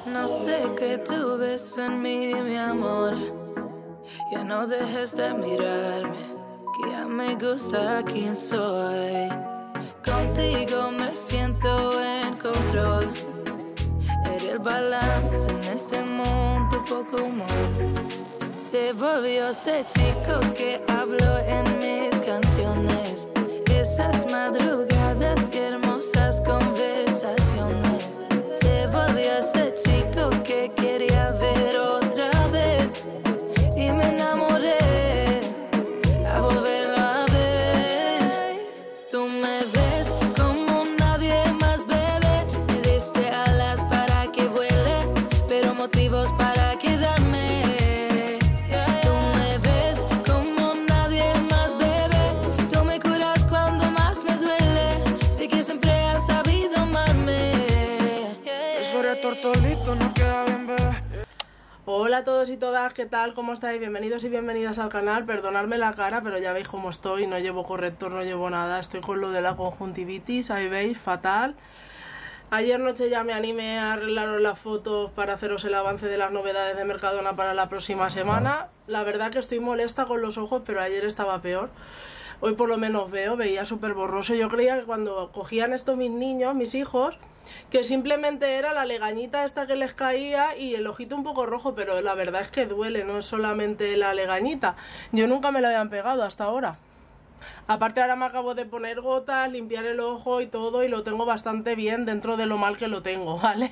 No sé qué tú ves en mí, mi amor. Ya no dejes de mirarme, que ya me gusta quién soy. Contigo me siento en control. Eres el balance en este mundo, poco humor. Se volvió ese chico que habló en mis canciones. Esas madrugadas y hermosas conversaciones. Se volvió ese chico que quería ver otra vez. Y me enamoré a volverlo a ver. Tú me ves como nadie más, bebé. Me diste alas para que vuele, pero motivos para quedarme. Tú me ves como nadie más, bebé. Tú me curas cuando más me duele. Sé que siempre has sabido amarme. Eso eres tortolito, no queda bien, bebé. Hola a todos y todas, ¿qué tal? ¿Cómo estáis? Bienvenidos y bienvenidas al canal. Perdonadme la cara, pero ya veis cómo estoy. No llevo corrector, no llevo nada. Estoy con lo de la conjuntivitis, ahí veis, fatal. Ayer noche ya me animé a arreglaros las fotos para haceros el avance de las novedades de Mercadona para la próxima semana. La verdad que estoy molesta con los ojos, pero ayer estaba peor. Hoy por lo menos veía súper borroso. Yo creía que cuando cogían esto mis niños, mis hijos, que simplemente era la legañita esta que les caía y el ojito un poco rojo, pero la verdad es que duele, no es solamente la legañita. Yo nunca me la habían pegado hasta ahora. Aparte ahora me acabo de poner gotas, limpiar el ojo y todo, y lo tengo bastante bien dentro de lo mal que lo tengo, ¿vale?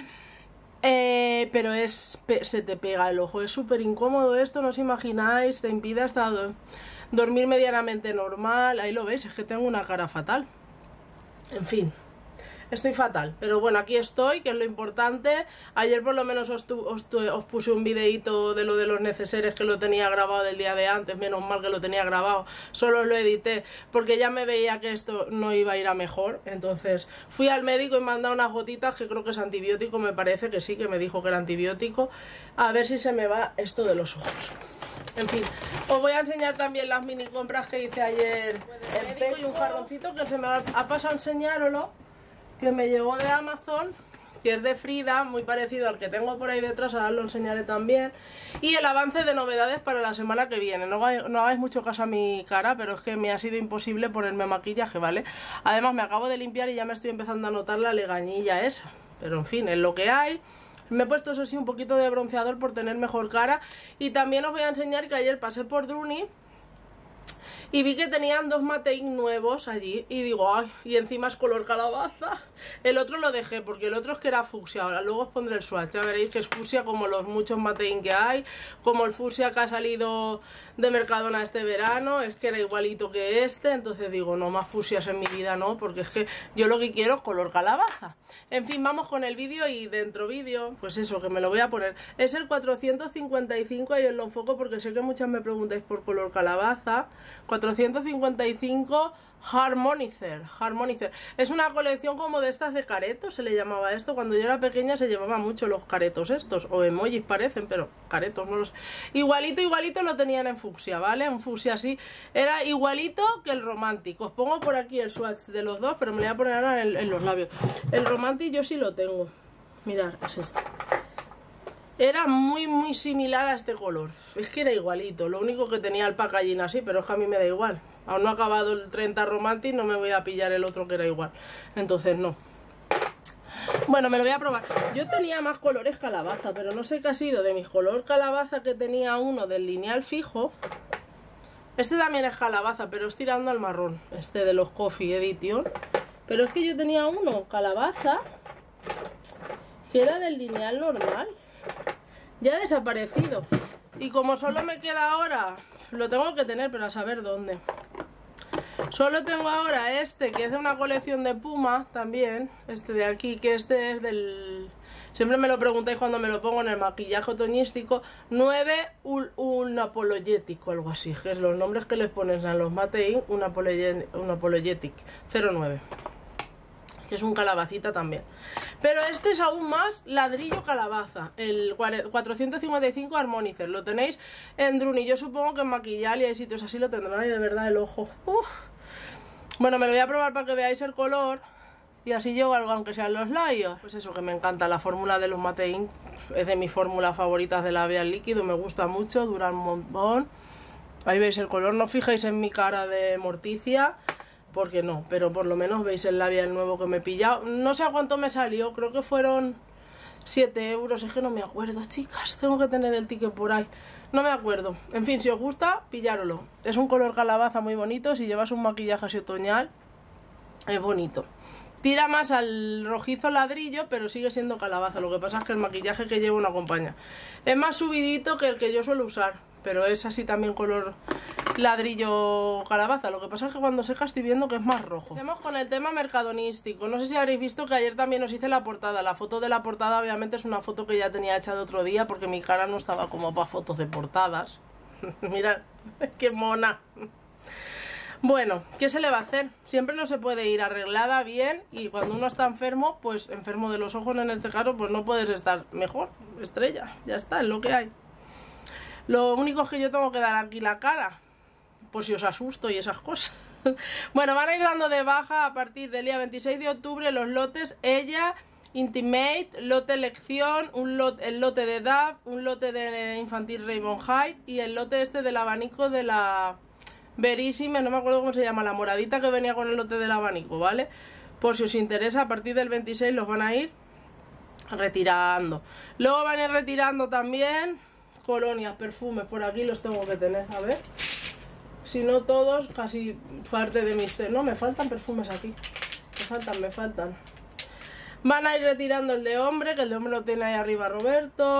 Pero se te pega el ojo, es súper incómodo esto, no os imagináis, te impide hasta dormir medianamente normal. Ahí lo veis, es que tengo una cara fatal. En fin, estoy fatal, pero bueno, aquí estoy, que es lo importante. Ayer por lo menos os puse un videíto de lo de los neceseres, que lo tenía grabado del día de antes. Menos mal que lo tenía grabado, solo lo edité porque ya me veía que esto no iba a ir a mejor. Entonces fui al médico y me han dado unas gotitas, que creo que es antibiótico, me parece que sí, que me dijo que era antibiótico. A ver si se me va esto de los ojos. En fin, os voy a enseñar también las mini compras que hice ayer en médico, y un jarroncito que se me ha pasado a enseñároslo, que me llegó de Amazon, que es de Frida, muy parecido al que tengo por ahí detrás, ahora lo enseñaré también. Y el avance de novedades para la semana que viene. No hagáis mucho caso a mi cara, pero es que me ha sido imposible ponerme maquillaje, ¿vale? Además me acabo de limpiar y ya me estoy empezando a notar la legañilla esa. Pero en fin, es lo que hay. Me he puesto eso sí un poquito de bronceador por tener mejor cara. Y también os voy a enseñar que ayer pasé por Druni y vi que tenían dos Mate Ink nuevos allí. Y digo, ay, y encima es color calabaza. El otro lo dejé porque el otro es que era fucsia. Ahora luego os pondré el swatch, ya veréis que es fucsia como los muchos Mate Ink que hay. Como el fucsia que ha salido de Mercadona este verano. Es que era igualito que este. Entonces digo, no, más fucsias en mi vida no, porque es que yo lo que quiero es color calabaza. En fin, vamos con el vídeo. Y dentro vídeo, pues eso, que me lo voy a poner. Es el 455, ahí os lo enfoco porque sé que muchas me preguntáis por color calabaza. 455 Harmonizer. Es una colección como de estas de caretos, se le llamaba esto. Cuando yo era pequeña se llevaba mucho los caretos estos, o emojis parecen, pero caretos, no lo sé. Igualito lo tenían en fucsia, ¿vale? Un fucsia así, era igualito que el romántico. Os pongo por aquí el swatch de los dos, pero me lo voy a poner ahora en los labios. El romántico yo sí lo tengo. Mirad, es este. Era muy similar a este color. Es que era igualito. Lo único que tenía el packaging así, pero es que a mí me da igual. Aún no ha acabado el 30 Romantic, no me voy a pillar el otro que era igual. Entonces no. Bueno, me lo voy a probar. Yo tenía más colores calabaza, pero no sé qué ha sido de mi color calabaza, que tenía uno del lineal fijo. Este también es calabaza, pero es tirando al marrón. Este de los Coffee Edition. Pero es que yo tenía uno calabaza que era del lineal normal. Ya ha desaparecido. Y como solo me queda ahora, lo tengo que tener, pero a saber dónde. Solo tengo ahora este, que es de una colección de Puma también. Este de aquí, que este es del... Siempre me lo preguntáis cuando me lo pongo en el maquillaje otoñístico. 9 un apologético, algo así. Que es los nombres que les pones a los Mate Ink, un apologetic 09. Que es un calabacita también. Pero este es aún más ladrillo calabaza. El 455 Harmonizer. Lo tenéis en Druni. Yo supongo que en Maquillal y hay sitios así lo tendrán. Y de verdad el ojo. Uf. Bueno, me lo voy a probar para que veáis el color. y así llego algo, aunque sean los labios. Pues eso, que me encanta la fórmula de los Mate Ink, es de mis fórmulas favoritas de labial líquido, me gusta mucho, dura un montón. Ahí veis el color, no fijéis en mi cara de Morticia, porque no, pero por lo menos veis el labial nuevo que me he pillado. No sé a cuánto me salió, creo que fueron 7 euros, es que no me acuerdo, chicas, tengo que tener el ticket por ahí. No me acuerdo. En fin, si os gusta, pillároslo. Es un color calabaza muy bonito. Si llevas un maquillaje así otoñal, es bonito. Tira más al rojizo ladrillo, pero sigue siendo calabaza. Lo que pasa es que el maquillaje que llevo no acompaña. Es más subidito que el que yo suelo usar, pero es así también color ladrillo calabaza. Lo que pasa es que cuando seca estoy viendo que es más rojo. Empecemos con el tema mercadonístico. No sé si habréis visto que ayer también os hice la portada. La foto de la portada obviamente es una foto que ya tenía hecha de otro día, porque mi cara no estaba como para fotos de portadas. Mirad, qué mona. Bueno, ¿qué se le va a hacer? Siempre no se puede ir arreglada bien, y cuando uno está enfermo, pues enfermo de los ojos en este caso, pues no puedes estar mejor, estrella. Ya está, es lo que hay. Lo único es que yo tengo que dar aquí la cara, por si os asusto y esas cosas. Bueno, van a ir dando de baja a partir del día 26 de octubre los lotes Ella, Intimate, lote Elección, el lote de DAF, un lote de Infantil Rainbow Height y el lote este del abanico de la Verísima, no me acuerdo cómo se llama, la moradita que venía con el lote del abanico, ¿vale? Por si os interesa, a partir del 26 los van a ir retirando. Luego van a ir retirando también colonias, perfumes, por aquí los tengo que tener, a ver. Si no todos, casi parte de mis... No, me faltan perfumes aquí. Me faltan. Van a ir retirando el de hombre, que el de hombre lo tiene ahí arriba Roberto.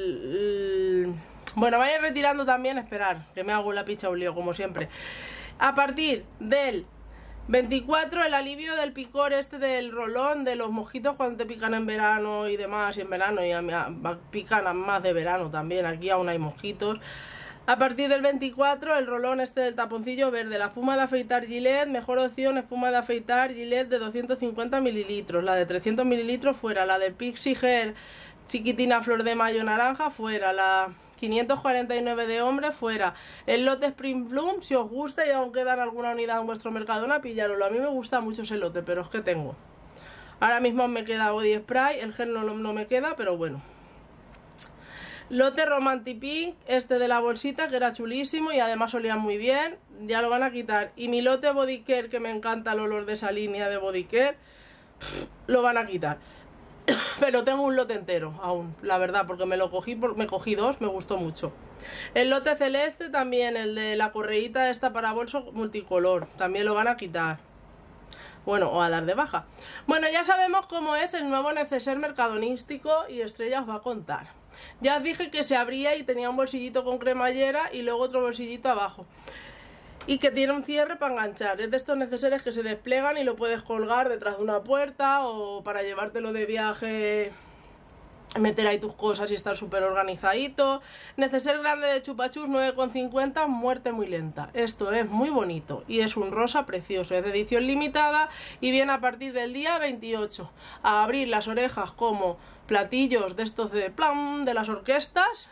Bueno, van a ir retirando también, esperar, que me hago la picha un lío, como siempre. A partir del 24, el alivio del picor este del rolón, de los mosquitos cuando te pican en verano y demás, y en verano, y pican más de verano también, aquí aún hay mosquitos. A partir del 24, el rolón este del taponcillo verde, la espuma de afeitar Gillette, mejor opción, espuma de afeitar Gillette de 250 mililitros, la de 300 mililitros fuera, la de Pixie Hair chiquitina flor de mayo naranja fuera, la 549 de hombre fuera, el lote Spring Bloom, si os gusta y aún quedan alguna unidad en vuestro Mercadona, pillároslo. A mí me gusta mucho ese lote, pero es que tengo. Ahora mismo me queda body spray, el gel no me queda, pero bueno. Lote Romantic Pink, este de la bolsita, que era chulísimo y además olía muy bien, ya lo van a quitar. Y mi lote Body Care, que me encanta el olor de esa línea de Body Care, lo van a quitar. Pero tengo un lote entero aún, la verdad, porque me cogí dos, me gustó mucho. El lote celeste también, el de la correíta esta para bolso multicolor, también lo van a quitar. Bueno, o a dar de baja. Bueno, ya sabemos cómo es el nuevo neceser mercadonístico y Estrella os va a contar. Ya os dije que se abría y tenía un bolsillito con cremallera y luego otro bolsillito abajo. Y que tiene un cierre para enganchar. Es de estos neceseres que se desplegan y lo puedes colgar detrás de una puerta o para llevártelo de viaje, meter ahí tus cosas y estar súper organizadito. Neceser grande de chupachus 9,50, muerte muy lenta. Esto es muy bonito y es un rosa precioso. Es de edición limitada y viene a partir del día 28. A abrir las orejas como platillos de estos de plan de las orquestas.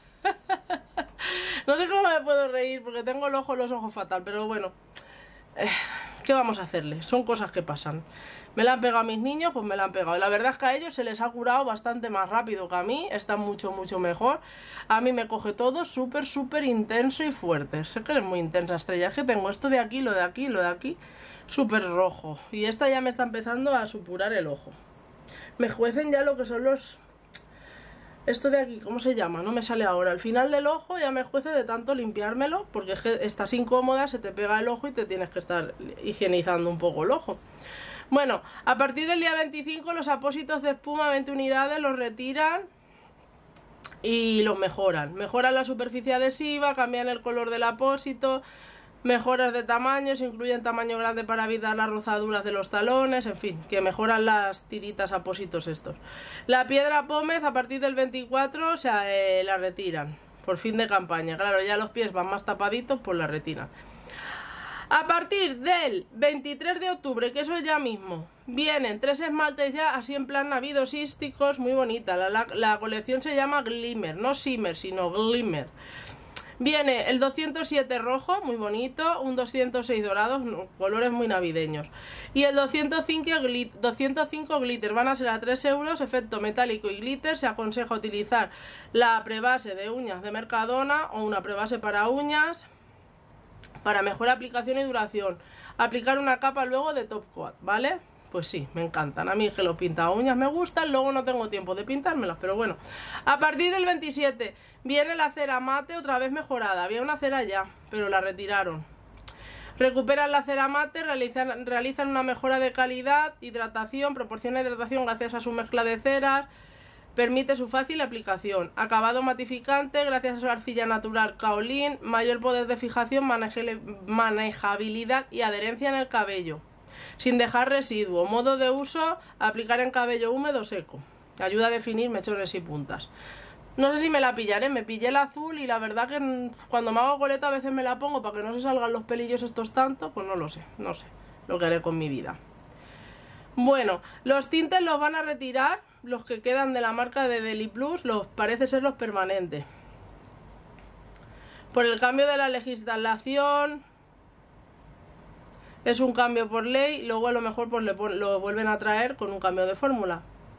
No sé cómo me puedo reír porque tengo los ojos fatal, pero bueno, ¿qué vamos a hacerle? Son cosas que pasan. Me la han pegado a mis niños, pues me la han pegado. Y la verdad es que a ellos se les ha curado bastante más rápido que a mí, están mucho mejor. A mí me coge todo súper intenso y fuerte. Sé que eres muy intensa, Estrella, es que tengo esto de aquí, lo de aquí, lo de aquí, súper rojo. Y esta ya me está empezando a supurar el ojo. Me juecen ya lo que son los... Esto de aquí, ¿cómo se llama? No me sale ahora. Al final del ojo ya me juece de tanto limpiármelo, porque es que estás incómoda, se te pega el ojo y te tienes que estar higienizando un poco el ojo. Bueno, a partir del día 25 los apósitos de espuma 20 unidades los retiran y los mejoran. Mejoran la superficie adhesiva, cambian el color del apósito, mejoras de tamaños, incluyen tamaño grande para evitar las rozaduras de los talones, en fin, que mejoran las tiritas apósitos estos. La piedra pómez a partir del 24 la retiran, por fin de campaña. Claro, ya los pies van más tapaditos, pues la retiran. A partir del 23 de octubre, que eso es ya mismo, vienen 3 esmaltes ya así en plan navidosísticos, muy bonita. La colección se llama Glimmer, no Shimmer, sino Glimmer. Viene el 207 rojo, muy bonito, un 206 dorado, colores muy navideños. Y el 205 glitter, van a ser a 3 euros, efecto metálico y glitter. Se aconseja utilizar la prebase de uñas de Mercadona o una prebase para uñas para mejor aplicación y duración. Aplicar una capa luego de top coat, ¿vale? Pues sí, me encantan. A mí que lo pinta uñas me gustan, luego no tengo tiempo de pintármelas, pero bueno. A partir del 27 viene la cera mate otra vez mejorada. Había una cera ya, pero la retiraron. Recuperan la cera mate, realizan una mejora de calidad, hidratación, proporciona hidratación gracias a su mezcla de ceras, permite su fácil aplicación. Acabado matificante gracias a su arcilla natural kaolin, mayor poder de fijación, manejabilidad y adherencia en el cabello, sin dejar residuo. Modo de uso, aplicar en cabello húmedo seco. Ayuda a definir mechones y puntas. No sé si me la pillaré, me pillé el azul y la verdad que cuando me hago coleta a veces me la pongo para que no se salgan los pelillos estos tanto, pues no sé lo que haré con mi vida. Bueno, los tintes los van a retirar, los que quedan de la marca de Deli Plus, parece ser los permanentes. Por el cambio de la legislación, es un cambio por ley, luego a lo mejor pues lo vuelven a traer con un cambio de fórmula.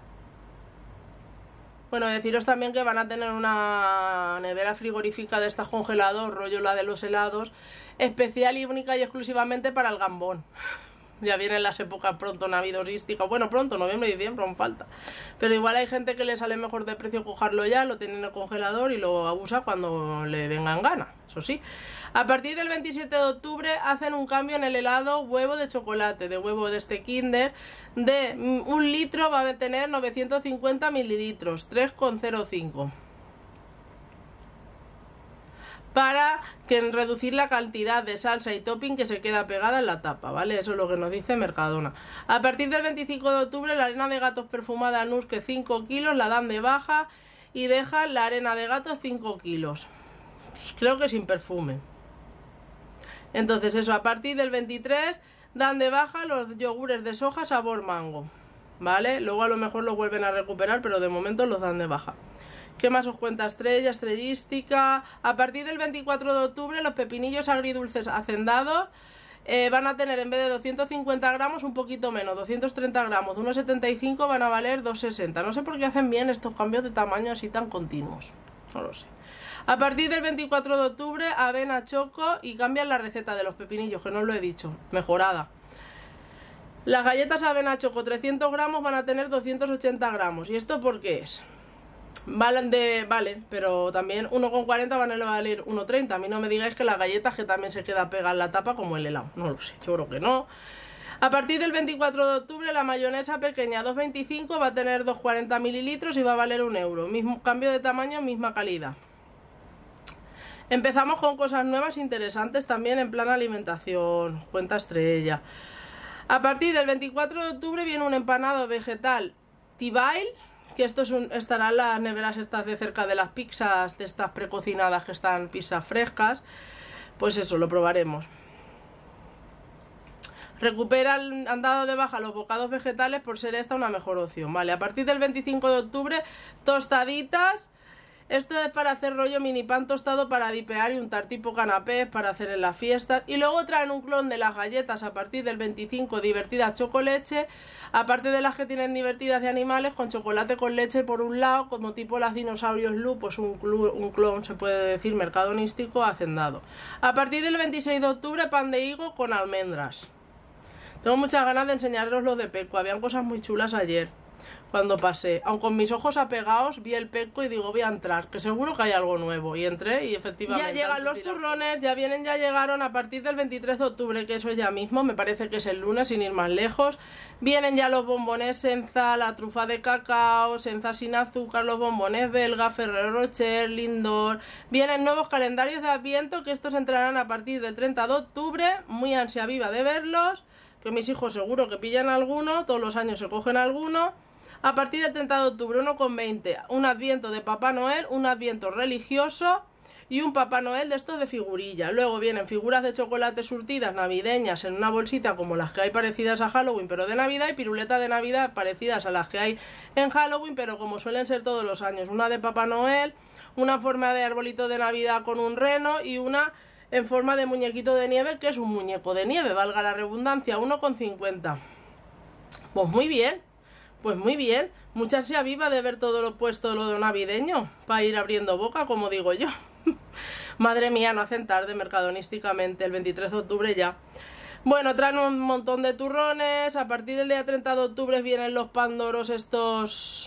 Bueno, deciros también que van a tener una nevera frigorífica de estas congelador, rollo la de los helados, especial y única y exclusivamente para el gambón. Ya vienen las épocas pronto navidosísticas. Bueno, pronto, noviembre y diciembre, aún falta. Pero igual hay gente que le sale mejor de precio cogerlo ya, lo tiene en el congelador y lo usa cuando le vengan ganas. Eso sí. A partir del 27 de octubre hacen un cambio en el helado huevo de chocolate, de huevo de este Kinder. De 1 litro va a tener 950 mililitros, 3,05. Para reducir la cantidad de salsa y topping que se queda pegada en la tapa, ¿vale? Eso es lo que nos dice Mercadona. A partir del 25 de octubre la arena de gatos perfumada Nusque 5 kilos la dan de baja y dejan la arena de gatos 5 kilos. Pues creo que sin perfume. Entonces eso, a partir del 23 dan de baja los yogures de soja sabor mango, ¿vale? Luego a lo mejor los vuelven a recuperar, pero de momento los dan de baja. ¿Qué más os cuenta? Estrellística. A partir del 24 de octubre los pepinillos agridulces hacendados van a tener en vez de 250 gramos un poquito menos, 230 gramos, de 1,75 van a valer 2,60. No sé por qué hacen bien estos cambios de tamaño así tan continuos. No lo sé. A partir del 24 de octubre avena choco y cambian la receta de los pepinillos, que no os lo he dicho, mejorada. Las galletas avena choco 300 gramos van a tener 280 gramos. ¿Y esto por qué es? Vale, pero también 1,40 van a valer 1,30. A mí no me digáis que las galletas que también se queda pegada en la tapa como el helado. No lo sé, yo creo que no. A partir del 24 de octubre la mayonesa pequeña 2,25 va a tener 2,40 mililitros y va a valer 1 euro. Mismo cambio de tamaño, misma calidad. Empezamos con cosas nuevas interesantes también en plan alimentación, cuenta estrella. A partir del 24 de octubre viene un empanado vegetal T-Bail, que esto estará en las neveras estas de cerca de las pizzas, de estas precocinadas que están pizzas frescas. Pues eso, lo probaremos. Han dado de baja los bocados vegetales por ser esta una mejor opción. Vale, a partir del 25 de octubre, tostaditas. Esto es para hacer rollo mini pan tostado para dipear y untar tipo canapés para hacer en las fiestas. Y luego traen un clon de las galletas a partir del 25, divertidas chocoleche. Aparte de las que tienen divertidas de animales, con chocolate con leche por un lado, como tipo las dinosaurios Lu, pues un clon, se puede decir, mercadonístico hacendado. A partir del 26 de octubre, pan de higo con almendras. Tengo muchas ganas de enseñaros los de Pecco, habían cosas muy chulas ayer. Cuando pasé, aun con mis ojos apegados, vi el Pecco y digo, voy a entrar, que seguro que hay algo nuevo. Y entré y efectivamente... Ya llegan los turrones, ya llegaron a partir del 23 de octubre, que eso es ya mismo, me parece que es el lunes, sin ir más lejos. Vienen ya los bombones Senza, la trufa de cacao, Senza sin azúcar, los bombones belga, Ferrero Rocher, Lindor. Vienen nuevos calendarios de Adviento, que estos entrarán a partir del 30 de octubre, muy ansia viva de verlos, que mis hijos seguro que pillan alguno, todos los años se cogen alguno. A partir del 30 de octubre 1,20, un adviento de Papá Noel, un adviento religioso y un Papá Noel de estos de figurilla. Luego vienen figuras de chocolate surtidas navideñas en una bolsita como las que hay parecidas a Halloween pero de Navidad, y piruletas de Navidad parecidas a las que hay en Halloween pero como suelen ser todos los años. Una de Papá Noel, una forma de arbolito de Navidad con un reno y una en forma de muñequito de nieve, que es un muñeco de nieve, valga la redundancia, 1,50. Pues muy bien, pues muy bien. Mucha ansia viva de ver todo lo puesto, lo de navideño, para ir abriendo boca, como digo yo. Madre mía, no hacen tarde mercadonísticamente, el 23 de octubre ya. Bueno, traen un montón de turrones. A partir del día 30 de octubre vienen los pandoros estos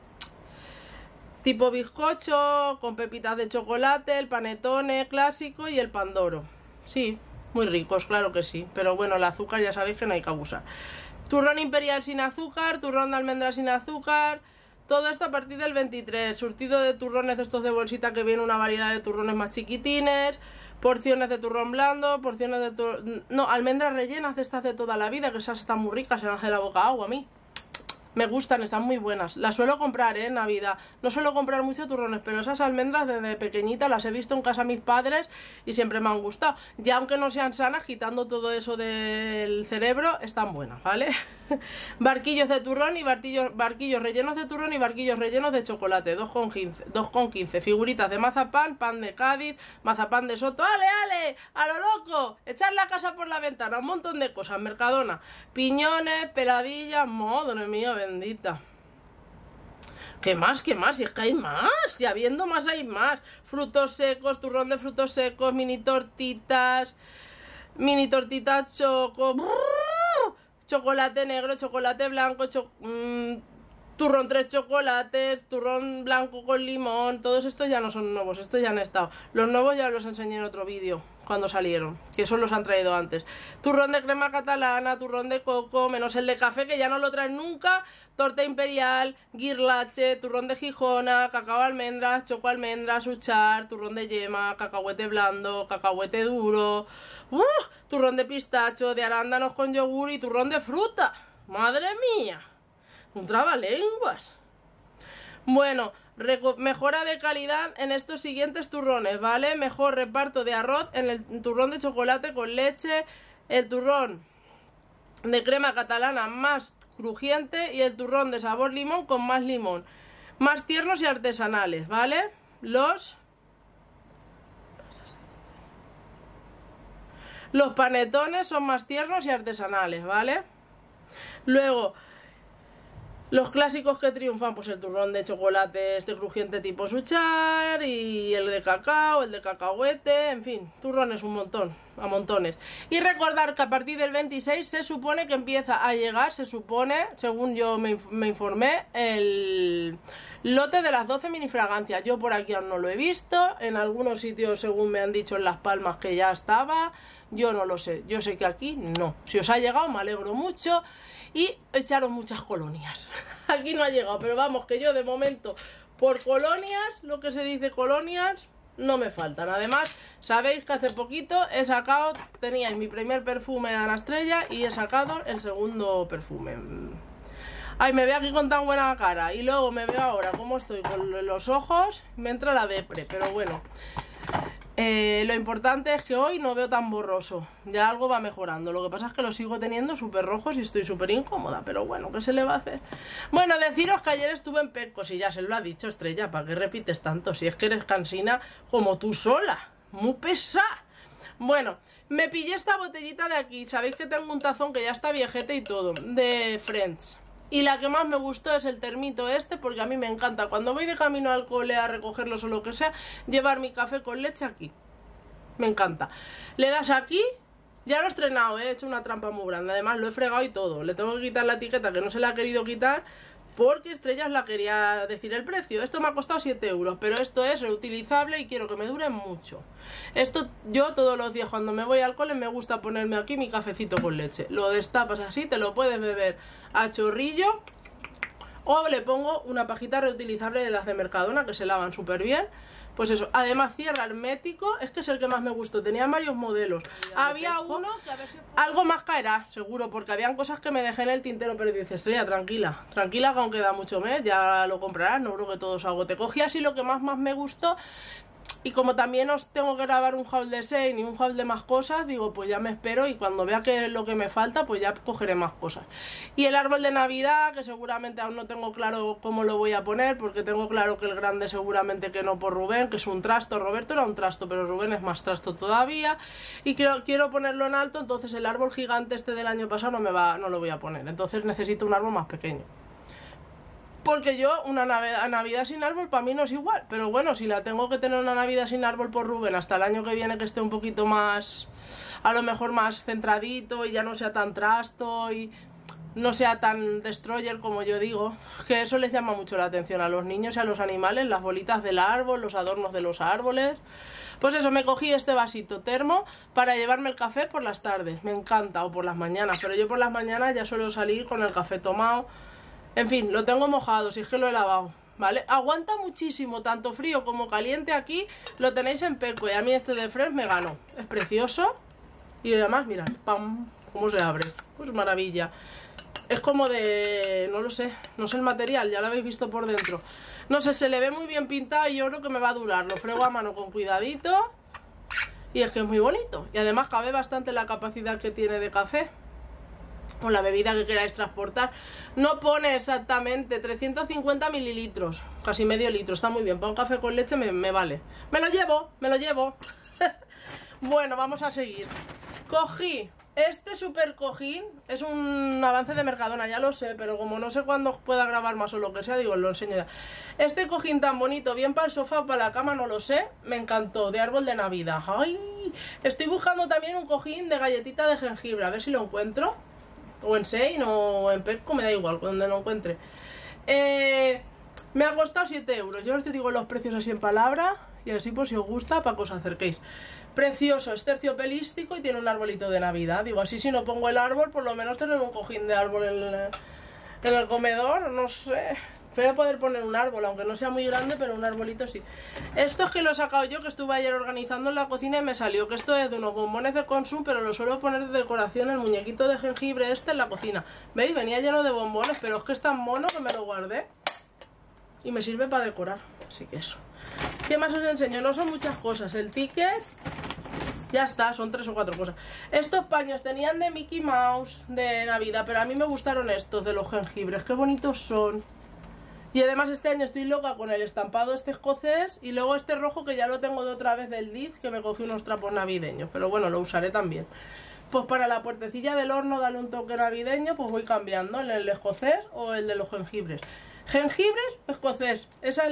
tipo bizcocho, con pepitas de chocolate, el panetone clásico y el pandoro. Sí, muy ricos, claro que sí. Pero bueno, el azúcar ya sabéis que no hay que abusar. Turrón imperial sin azúcar, turrón de almendra sin azúcar. Todo esto a partir del 23. Surtido de turrones estos de bolsita, que viene una variedad de turrones más chiquitines. Porciones de turrón blando, porciones de turrón... No, almendras rellenas estas de toda la vida, que esas están muy ricas, se me hace la boca agua a mí. Me gustan, están muy buenas. Las suelo comprar, en Navidad. No suelo comprar mucho turrones, pero esas almendras desde pequeñita las he visto en casa de mis padres y siempre me han gustado. Ya aunque no sean sanas, quitando todo eso del cerebro, están buenas, ¿vale? Barquillos de turrón y barquillos rellenos de turrón y barquillos rellenos de chocolate, 2,15. Figuritas de mazapán, pan de Cádiz, mazapán de Soto. ¡Ale, ale! ¡A lo loco! Echar la casa por la ventana, un montón de cosas, Mercadona. Piñones, peladillas, madre mía bendita. ¿Qué más? ¿Qué más? Y es que hay más. Y habiendo más hay más. Frutos secos, turrón de frutos secos, mini tortitas choco, chocolate negro, chocolate blanco, turrón 3 chocolates, turrón blanco con limón. Todos estos ya no son nuevos, estos ya han estado. Los nuevos ya los enseñé en otro vídeo cuando salieron, que esos los han traído antes. Turrón de crema catalana, turrón de coco, menos el de café, que ya no lo traen nunca. Torta imperial, guirlache, turrón de Gijona, cacao almendras, choco almendras, uchar, turrón de yema, cacahuete blando, cacahuete duro, turrón de pistacho, de arándanos con yogur y turrón de fruta. ¡Madre mía! Un trabalenguas. Bueno, mejora de calidad en estos siguientes turrones, ¿vale? Mejor reparto de arroz en el turrón de chocolate con leche, el turrón de crema catalana más crujiente y el turrón de sabor limón con más limón. Más tiernos y artesanales, ¿vale? Los panetones son más tiernos y artesanales, ¿vale? Luego, los clásicos que triunfan, pues el turrón de chocolate este crujiente tipo Suchar y el de cacao, el de cacahuete, en fin, turrones un montón, a montones. Y recordar que a partir del 26 se supone que empieza a llegar, se supone, según yo me informé, el lote de las 12 mini fragancias. Yo por aquí aún no lo he visto, en algunos sitios según me han dicho en Las Palmas que ya estaba, yo no lo sé, yo sé que aquí no. Si os ha llegado me alegro mucho. Y echaron muchas colonias. Aquí no ha llegado, pero vamos, que yo de momento, por colonias, lo que se dice colonias, no me faltan. Además, sabéis que hace poquito he sacado, teníais mi primer perfume de Ana Estrella y he sacado el segundo perfume. Ay, me veo aquí con tan buena cara y luego me veo ahora cómo estoy con los ojos, me entra la depre, pero bueno. Lo importante es que hoy no veo tan borroso. Ya algo va mejorando. Lo que pasa es que lo sigo teniendo súper rojos y estoy súper incómoda. Pero bueno, ¿qué se le va a hacer? Bueno, deciros que ayer estuve en Pecos y ya se lo ha dicho Estrella. ¿Para qué repites tanto? Si es que eres cansina como tú sola. Muy pesada. Bueno, me pillé esta botellita de aquí. Sabéis que tengo un tazón que ya está viejete y todo. De Friends. Y la que más me gustó es el termito este, porque a mí me encanta cuando voy de camino al cole a recogerlos o lo que sea, llevar mi café con leche aquí. Me encanta. Le das aquí, ya lo he estrenado, he hecho una trampa muy grande, además lo he fregado y todo. Le tengo que quitar la etiqueta que no se la ha querido quitar porque Estrellas la quería decir el precio. Esto me ha costado 7 euros, pero esto es reutilizable y quiero que me dure mucho. Esto yo todos los días cuando me voy al cole me gusta ponerme aquí mi cafecito con leche. Lo destapas así, te lo puedes beber a chorrillo o le pongo una pajita reutilizable de las de Mercadona que se lavan súper bien. Pues eso, además cierra hermético, es que es el que más me gustó, tenía varios modelos. Había uno que a ver si algo más caerá, seguro, porque habían cosas que me dejé en el tintero, pero dice Estrella, tranquila, tranquila que aún queda mucho mes, ya lo comprarás, no creo que todo se agote. Cogí así lo que más me gustó, Y como también os tengo que grabar un haul de Shein y un haul de más cosas, digo, pues ya me espero y cuando vea que es lo que me falta, pues ya cogeré más cosas. Y el árbol de Navidad, que seguramente aún no tengo claro cómo lo voy a poner, porque tengo claro que el grande seguramente que no por Rubén, que es un trasto. Roberto era un trasto, pero Rubén es más trasto todavía. Y quiero ponerlo en alto, entonces el árbol gigante este del año pasado no lo voy a poner. Entonces necesito un árbol más pequeño. Porque yo, una Navidad sin árbol para mí no es igual. Pero bueno, si la tengo que tener una Navidad sin árbol por Rubén hasta el año que viene, que esté un poquito más, a lo mejor más centradito y ya no sea tan trasto y no sea tan destroyer como yo digo, que eso les llama mucho la atención a los niños y a los animales, las bolitas del árbol, los adornos de los árboles. Pues eso, me cogí este vasito termo para llevarme el café por las tardes, me encanta, o por las mañanas, pero yo por las mañanas ya suelo salir con el café tomado. En fin, lo tengo mojado, si es que lo he lavado, ¿vale? Aguanta muchísimo, tanto frío como caliente aquí, lo tenéis en Pepco y a mí este de Fresh me ganó. Es precioso y además, mirad, ¡pam! Cómo se abre, pues maravilla. Es como de, no lo sé, no sé el material, ya lo habéis visto por dentro. No sé, se le ve muy bien pintado y yo creo que me va a durar. Lo frego a mano con cuidadito y es que es muy bonito. Y además cabe bastante la capacidad que tiene de café o la bebida que queráis transportar. No pone exactamente 350 mililitros, casi medio litro, está muy bien. Para un café con leche me vale. Me lo llevo. Bueno, vamos a seguir. Cogí este super cojín, es un avance de Mercadona, ya lo sé, pero como no sé cuándo pueda grabar más o lo que sea, digo, os lo enseño ya. Este cojín tan bonito, bien para el sofá o para la cama, no lo sé, me encantó, de árbol de Navidad. ¡Ay! Estoy buscando también un cojín de galletita de jengibre, a ver si lo encuentro. O en Shein o en Pepco, me da igual, donde lo encuentre. Me ha costado 7 euros. Yo os digo los precios así en palabra y así por si os gusta, para que os acerquéis. Precioso, es terciopelístico y tiene un arbolito de Navidad. Digo, así si no pongo el árbol, por lo menos tener un cojín de árbol en el comedor, no sé. Voy a poder poner un árbol, aunque no sea muy grande, pero un arbolito sí. Esto es que lo he sacado yo, que estuve ayer organizando en la cocina y me salió que esto es de unos bombones de Consum, pero lo suelo poner de decoración, el muñequito de jengibre este en la cocina. ¿Veis? Venía lleno de bombones, pero es que es tan mono que me lo guardé. Y me sirve para decorar, así que eso. ¿Qué más os enseño? No son muchas cosas. El ticket, ya está, son 3 o 4 cosas. Estos paños tenían de Mickey Mouse de Navidad, pero a mí me gustaron estos de los jengibres. Qué bonitos son. Y además este año estoy loca con el estampado este escocés y luego este rojo que ya lo tengo de otra vez del Diz, que me cogí unos trapos navideños, pero bueno, lo usaré también. Pues para la puertecilla del horno darle un toque navideño, pues voy cambiando el escocés o el de los jengibres. ¿Jengibres o escocés? Esa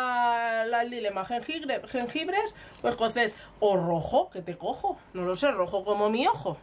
es el dilema. ¿Jengibres o escocés? O rojo, que te cojo. No lo sé, rojo como mi ojo.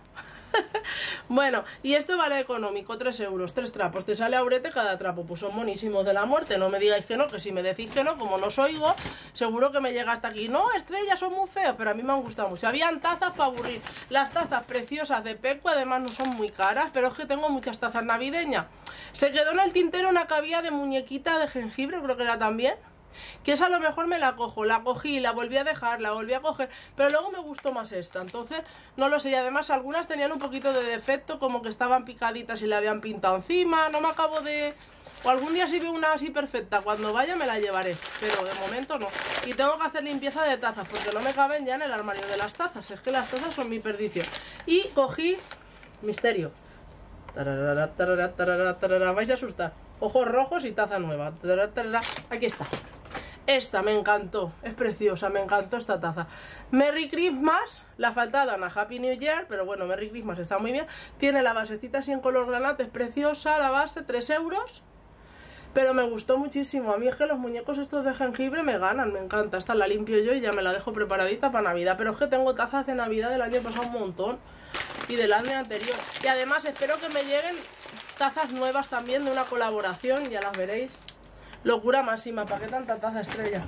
Bueno, y esto vale económico, 3 euros, 3 trapos. Te sale a eurete cada trapo. Pues son monísimos de la muerte. No me digáis que no, que si me decís que no, como no os oigo, seguro que me llega hasta aquí. No, estrellas son muy feos, pero a mí me han gustado mucho. Habían tazas para aburrir. Las tazas preciosas de Pepco, además no son muy caras, pero es que tengo muchas tazas navideñas. Se quedó en el tintero una que había de muñequita de jengibre, creo que era también. Que esa a lo mejor me la cojo, la cogí, la volví a dejar, la volví a coger, pero luego me gustó más esta, entonces no lo sé. Y además algunas tenían un poquito de defecto, como que estaban picaditas y le habían pintado encima, no me acabo de... O algún día si veo una así perfecta, cuando vaya me la llevaré, pero de momento no. Y tengo que hacer limpieza de tazas, porque no me caben ya en el armario de las tazas, es que las tazas son mi perdición. Y cogí... Misterio. Tararara, tararara, tararara, tararara. Vais a asustar. Ojos rojos y taza nueva. Tararara, tararara. Aquí está. Esta me encantó, es preciosa, me encantó esta taza. Merry Christmas, la faltada una Happy New Year, pero bueno, Merry Christmas está muy bien. Tiene la basecita así en color granate, es preciosa la base, 3 euros. Pero me gustó muchísimo, a mí es que los muñecos estos de jengibre me ganan, me encanta. Esta la limpio yo y ya me la dejo preparadita para Navidad. Pero es que tengo tazas de Navidad del año pasado un montón y del año anterior. Y además espero que me lleguen tazas nuevas también de una colaboración, ya las veréis. Locura máxima, ¿para qué tanta taza estrella?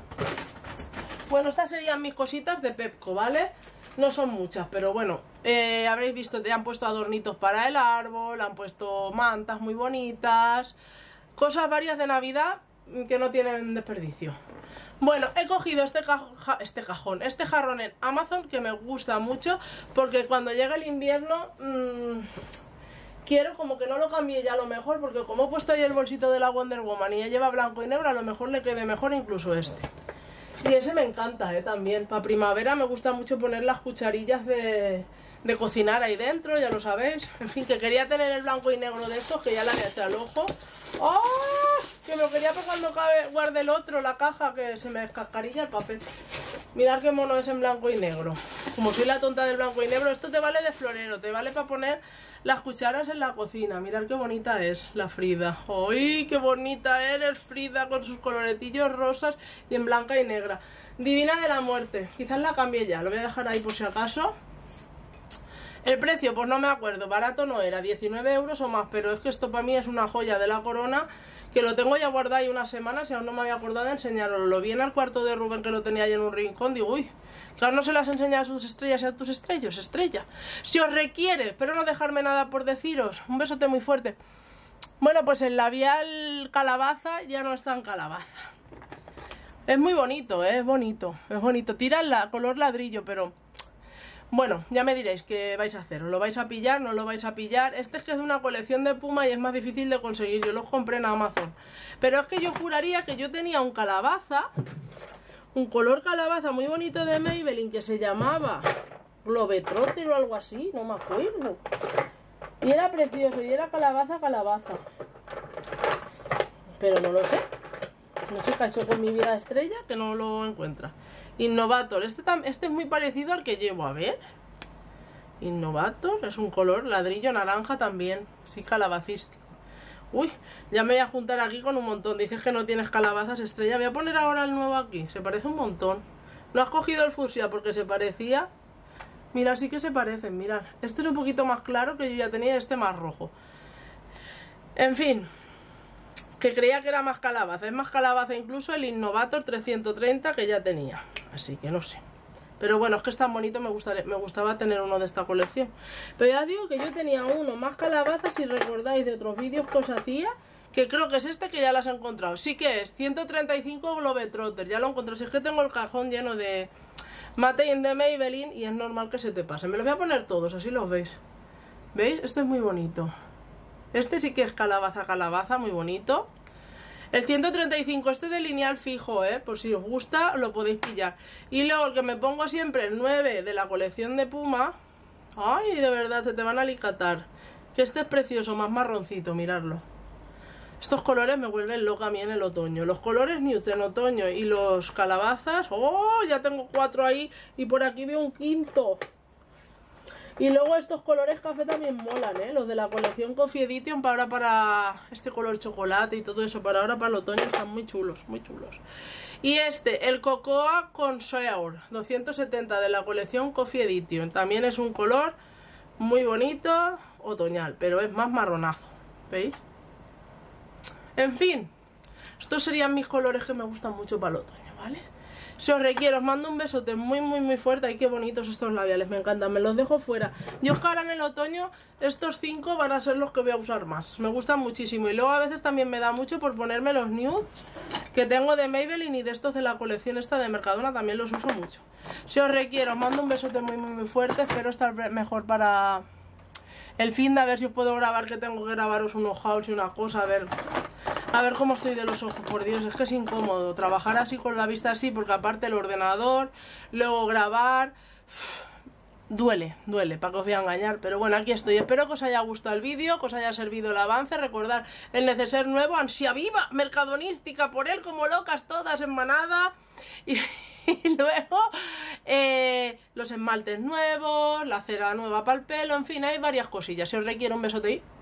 Bueno, estas serían mis cositas de Pepco, ¿vale? No son muchas, pero bueno, habréis visto, te han puesto adornitos para el árbol, han puesto mantas muy bonitas, cosas varias de Navidad que no tienen desperdicio. Bueno, he cogido este jarrón en Amazon, que me gusta mucho, porque cuando llega el invierno... quiero como que no lo cambie ya a lo mejor, porque como he puesto ahí el bolsito de la Wonder Woman y ya lleva blanco y negro, a lo mejor le quede mejor incluso este. Y ese me encanta, también. Para primavera me gusta mucho poner las cucharillas de cocinar ahí dentro, ya lo sabéis. En fin, que quería tener el blanco y negro de estos, que ya le había echado el ojo. ¡Oh! Que me lo quería para cuando guarde el otro, la caja, que se me descascarilla el papel. Mirad qué mono es en blanco y negro. Como soy la tonta del blanco y negro, esto te vale de florero, te vale para poner las cucharas en la cocina. Mirad qué bonita es la Frida. ¡Uy, qué bonita eres, Frida! Con sus coloretillos rosas y en blanca y negra. Divina de la muerte. Quizás la cambie ya, lo voy a dejar ahí por si acaso. El precio, pues no me acuerdo, barato no era, 19 euros o más, pero es que esto para mí es una joya de la corona, que lo tengo ya guardado ahí unas semanas y aún no me había acordado de enseñarlo. Lo vi en el cuarto de Rubén, que lo tenía ahí en un rincón, digo, uy, que aún no se las enseña a sus estrellas y a tus estrellas, estrella. Si os requiere, espero no dejarme nada por deciros, un besote muy fuerte. Bueno, pues el labial calabaza ya no está en calabaza. Es muy bonito, es bonito, es bonito. Tira el color ladrillo, pero... Bueno, ya me diréis qué vais a hacer. ¿Os lo vais a pillar? ¿No lo vais a pillar? Este es que es de una colección de Puma y es más difícil de conseguir. Yo los compré en Amazon. Pero es que yo juraría que yo tenía un calabaza, un color calabaza muy bonito de Maybelline que se llamaba Globetrotter o algo así, no me acuerdo. Y era precioso, y era calabaza. Pero no lo sé. No sé qué ha hecho con mi vida estrella, que no lo encuentra. Innovator, este es muy parecido al que llevo, a ver. Innovator, es un color ladrillo naranja también, sí, calabacístico. Uy, ya me voy a juntar aquí con un montón. Dices que no tienes calabazas, estrella. Voy a poner ahora el nuevo aquí, se parece un montón. No has cogido el fucsia porque se parecía. Mira, sí que se parecen, mirad. Este es un poquito más claro, que yo ya tenía, este más rojo. En fin, que creía que era más calabaza. Es más calabaza incluso el Innovator 330 que ya tenía. Así que no sé. Pero bueno, es que es tan bonito, me gustaba tener uno de esta colección. Pero ya digo que yo tenía uno más calabaza, si recordáis de otros vídeos que os hacía, que creo que es este, que ya las he encontrado. Sí que es 135 Globetrotter, ya lo encontré. Si es que tengo el cajón lleno de Mate de Maybelline y es normal que se te pase. Me los voy a poner todos, así los veis. ¿Veis? Este es muy bonito. Este sí que es calabaza, muy bonito. El 135, este de lineal fijo, por si os gusta, lo podéis pillar. Y luego el que me pongo siempre, el 9 de la colección de Puma. Ay, de verdad, se te van a alicatar. Que este es precioso, más marroncito, miradlo. Estos colores me vuelven loca a mí en el otoño. Los colores nudes en otoño y los calabazas. ¡Oh! Ya tengo 4 ahí y por aquí veo un quinto. Y luego estos colores café también molan, los de la colección Coffee Edition para este color chocolate y todo eso, para ahora para el otoño, están muy chulos, muy chulos. Y este, el Cocoa Consoeur 270 de la colección Coffee Edition, también es un color muy bonito, otoñal, pero es más marronazo, ¿veis? En fin, estos serían mis colores que me gustan mucho para el otoño, ¿vale? Si os requiero, os mando un besote muy fuerte. Ay, qué bonitos estos labiales, me encantan, me los dejo fuera. Yo es que ahora en el otoño estos 5 van a ser los que voy a usar más. Me gustan muchísimo y luego a veces también me da mucho por ponerme los nudes que tengo de Maybelline y de estos de la colección esta de Mercadona, también los uso mucho. Si os requiero, os mando un besote muy fuerte. Espero estar mejor para el fin de, a ver si os puedo grabar, que tengo que grabaros unos hauls y una cosa, a ver cómo estoy de los ojos, por Dios, es que es incómodo trabajar así con la vista así, porque aparte el ordenador, luego grabar, duele, para que os voy a engañar, pero bueno, aquí estoy. Espero que os haya gustado el vídeo, que os haya servido el avance. Recordad el neceser nuevo, ansia viva, mercadonística por él, como locas todas en manada. Y luego los esmaltes nuevos, la cera nueva para el pelo, en fin, hay varias cosillas. Si os requiere, un besote ahí.